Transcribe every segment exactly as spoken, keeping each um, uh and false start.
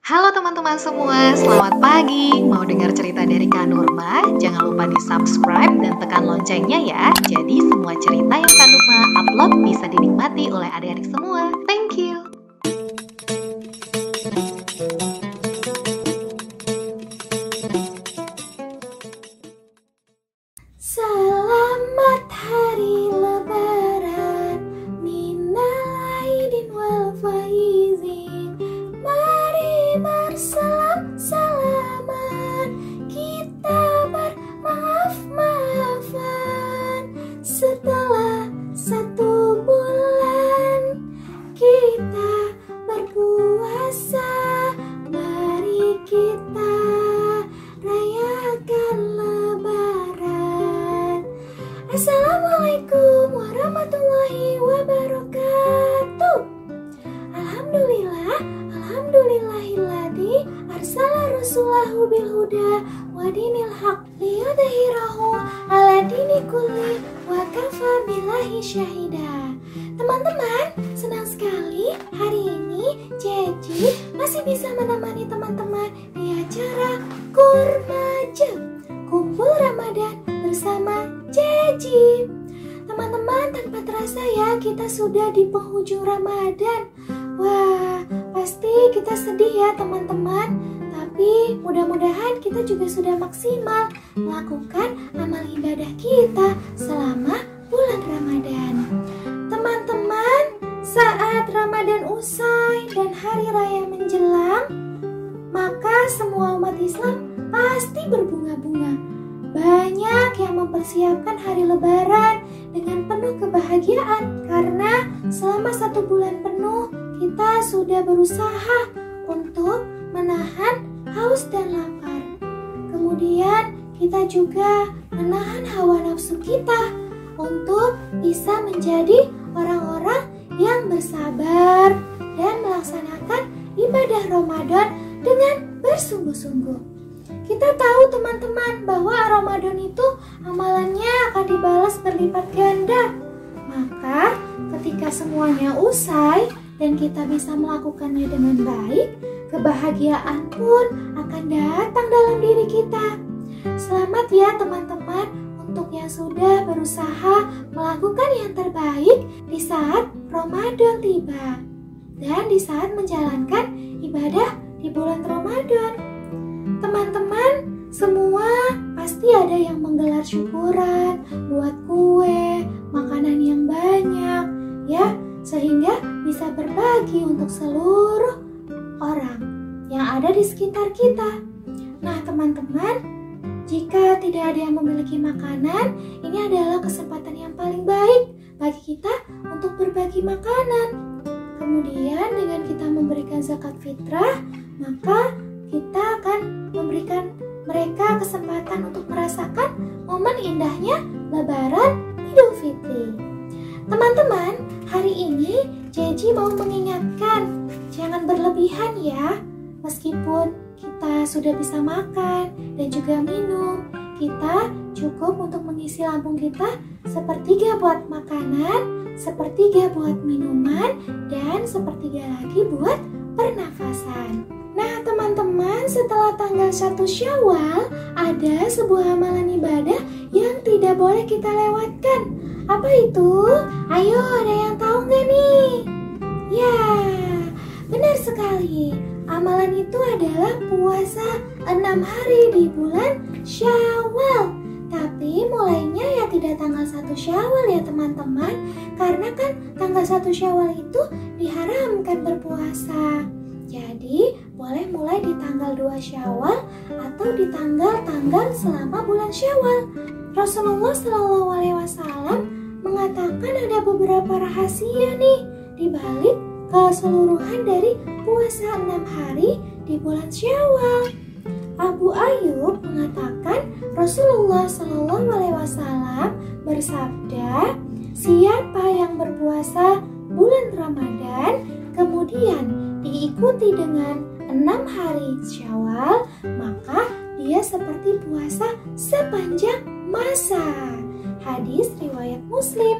Halo teman-teman semua, selamat pagi. Mau dengar cerita dari Kak Nurma? Jangan lupa di subscribe dan tekan loncengnya ya. Jadi semua cerita yang Kak Nurma upload bisa dinikmati oleh adik-adik semua. Thank you. Selamat hari lebaran, minal aidin wal faizin. Mari bersalam-salaman, kita bermaaf-maafan. Setelah satu bulan kita berpuasa, mari kita rayakan lebaran. Assalamualaikum warahmatullahi wabarakatuh. Alhamdulillah, alhamdulillahilladzi arsala rasulahu bil huda wa dinil haq liyudhhirahu ala dini kulli wa kafa billahi syahida. Teman-teman, senang sekali hari ini Ceci masih bisa menemani teman-teman di acara Kurmaja, kumpul Ramadan bersama Ceci. Teman-teman, tanpa terasa ya kita sudah di penghujung Ramadan. Wah, pasti kita sedih ya teman-teman. Tapi mudah-mudahan kita juga sudah maksimal melakukan amal ibadah kita selama bulan Ramadan. Teman-teman, saat Ramadan usai dan hari raya menjelang, maka semua umat Islam pasti berbunga-bunga. Banyak yang mempersiapkan hari Lebaran dengan penuh kebahagiaan karena selama satu bulan penuh kita sudah berusaha untuk menahan haus dan lapar. Kemudian kita juga menahan hawa nafsu kita untuk bisa menjadi orang-orang yang bersabar dan melaksanakan ibadah Ramadan dengan bersungguh-sungguh. Kita tahu teman-teman bahwa Ramadan itu amalannya akan dibalas berlipat ganda. Maka ketika semuanya usai dan kita bisa melakukannya dengan baik, kebahagiaan pun akan datang dalam diri kita. Selamat ya teman-teman untuk yang sudah berusaha melakukan yang terbaik di saat Ramadan tiba dan di saat menjalankan ibadah di bulan Ramadan. Teman-teman, semua pasti ada yang menggelar syukuran, buat kue, makanan yang banyak, ya, sehingga bisa berbagi untuk seluruh orang yang ada di sekitar kita. Nah, teman-teman, jika tidak ada yang memiliki makanan, ini adalah kesempatan yang paling baik bagi kita untuk berbagi makanan. Kemudian dengan kita memberikan zakat fitrah, maka kita akan memberikan mereka kesempatan untuk merasakan momen indahnya Lebaran Idul Fitri. Teman-teman, hari ini Ceci mau mengingatkan, jangan berlebihan ya. Meskipun kita sudah bisa makan dan juga minum, kita cukup untuk mengisi lambung kita sepertiga buat makanan, sepertiga buat minuman, dan sepertiga lagi buat pernafasan. Nah teman-teman, setelah tanggal satu Syawal ada sebuah amalan ibadah yang tidak boleh kita lewatkan. Apa itu? Ayo, ada yang tahu nggak nih? Ya, benar sekali. Amalan itu adalah puasa enam hari di bulan Syawal. Tapi mulainya ya tidak tanggal satu Syawal ya teman-teman. Karena kan tanggal satu Syawal itu diharamkan berpuasa. Jadi boleh mulai di tanggal dua Syawal atau di tanggal-tanggal selama bulan Syawal. Rasulullah Shallallahu Alaihi Wasallam mengatakan ada beberapa rahasia nih di balik keseluruhan dari puasa enam hari di bulan Syawal. Abu Ayyub mengatakan Rasulullah Shallallahu Alaihi Wasallam bersabda, siapa yang berpuasa bulan Ramadan kemudian diikuti dengan enam hari Syawal, maka dia seperti puasa sepanjang masa. Hadis riwayat Muslim.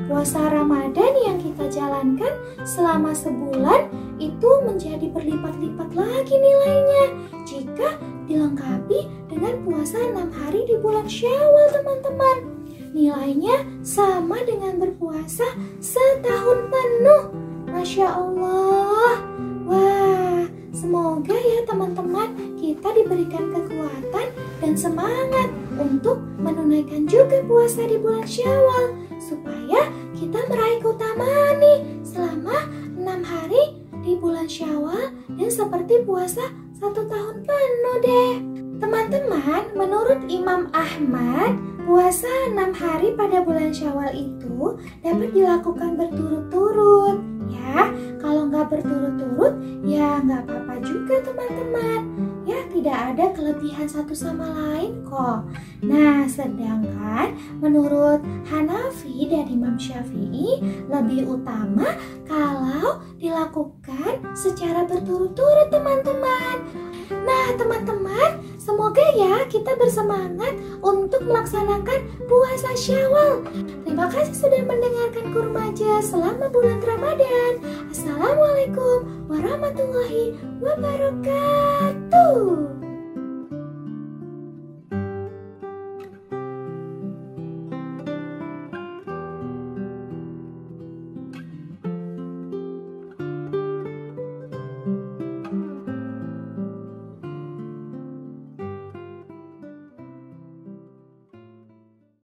puasa Ramadan yang kita jalankan selama sebulan itu menjadi berlipat-lipat lagi nilainya jika dilengkapi dengan puasa enam hari di bulan Syawal, teman-teman. Nilainya sama dengan berpuasa setahun penuh. Masya Allah. Wah, semoga ya teman-teman kita diberikan kekuatan dan semangat untuk menunaikan juga puasa di bulan Syawal supaya kita meraih keutamaan nih selama enam hari di bulan Syawal dan seperti puasa satu tahun penuh deh. Teman-teman, menurut Imam Ahmad, puasa enam hari pada bulan Syawal itu dapat dilakukan berturut-turut. Ya, kalau nggak berturut-turut, ya nggak apa-apa juga teman-teman. Ya, tidak ada kelebihan satu sama lain kok. Nah, sedangkan menurut Hanafi dan Imam Syafi'i lebih utama kalau dilakukan secara berturut-turut teman-teman. Nah, teman-teman, semoga ya kita bersemangat untuk melaksanakan puasa Syawal. Terima kasih sudah mendengarkan Kurmaja selama bulan Ramadan. Assalamualaikum warahmatullahi wabarakatuh.